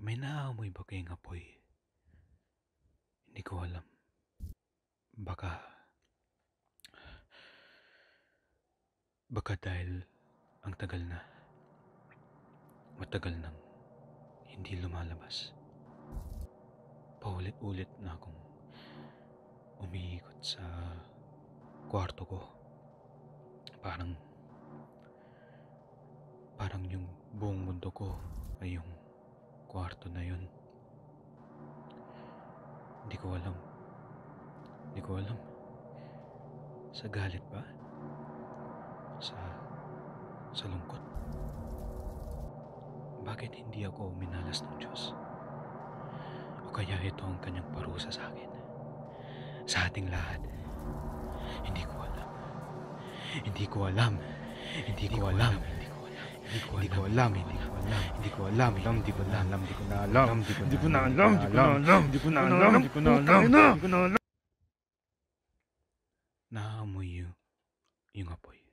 May naamoy ba kayong apoy? Hindi ko alam. Baka dahil ang matagal nang hindi lumalabas. Paulit-ulit na akong umiikot sa kwarto ko. Parang yung buong mundo ko ay yung kwarto na yun. Hindi ko alam. Sa galit ba? Sa lungkot? Bakit hindi ako minalas ng Diyos? O kaya ito ang kanyang parusa sa akin? Sa ating lahat? Hindi ko alam. Hindi ko alam. Naamoy yung apoy.